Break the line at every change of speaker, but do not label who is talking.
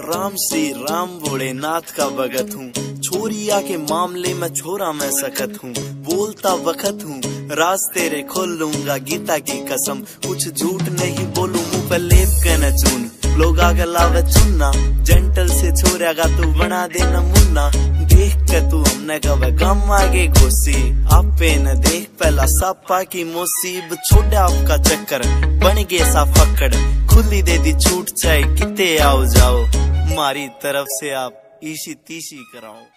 राम श्री राम भोलेनाथ का भगत हूँ, छोरिया के मामले में छोरा मैं सखत हूँ, बोलता वक्त हूँ राज तेरे खोल लूंगा गीता की कसम, कुछ झूठ नहीं बोलूं मुँह पे लेप के न चून, लोग आगे लावे चुनना, जेंटल से छोरेगा तू बना देना मुन्ना, देख के तू हमने कब गम आगे घुसी, आपे न देख पहला सापा की मुसीब, छोड़ा आपका चक्कर बन गए सा फक्कड़, खुली दे दी छूट चाहे किते आओ जाओ, मारी तरफ से आप ईशी तीशी कराओ।